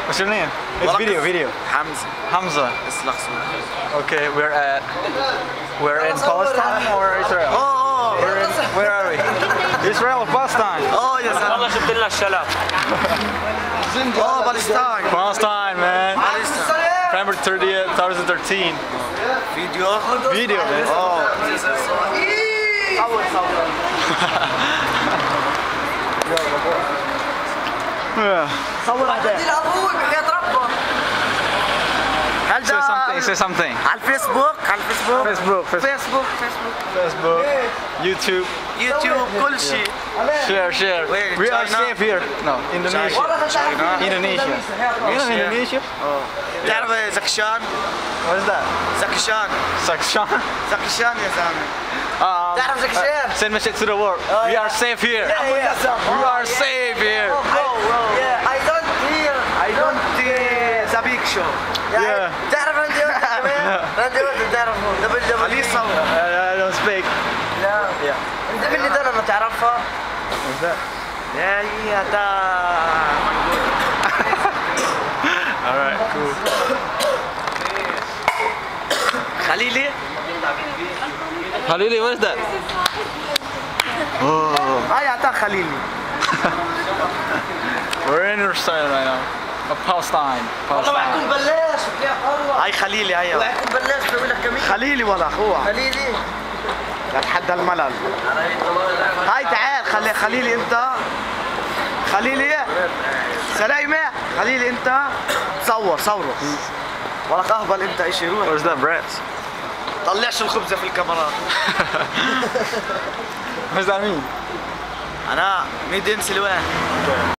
What's your name? It's video. Hamza. Hamza. اسلخ Okay, we're in Palestine or Israel? Where are we? Israel or Palestine? Oh yes. والله شفت لنا الشلال. Oh Palestine. Palestine, man. Palestine. November 30th, 2013. Video, man. Oh. Yeah. صور هذا. Say something. على الفيسبوك Facebook, YouTube, كل شيء. share. Wait, We are China? safe here. No, Indonesia. Indonesia. You know Indonesia? تعرف زكشان؟ What is that? زكشان يا زلمة. تعرف زكشان؟ Send message to the world. We are safe here. We are safe here. I don't the big show. Yeah. تعرف راندي أورتن تعرفه علي صور. I don't speak. لا. Yeah. انت من اللي ما تعرفها؟ What's that? يا هي هذا. Alright, cool. خليلي. Halili, what is that? Oh. هاي هذا خليلي. We're in Israel right now. Palestine. بلاش هاي خليلي هاي وعكم بلاش بسوي لك كمية خليلي ولا اخوها خليلي لتحدى الملل هاي تعال خليلي انت خليلي سليمة خليلي انت صوره ولك اهبل انت اشي روح Where's that bread? طلعش الخبزة في الكاميرا What does that mean? انا ميدين سلوان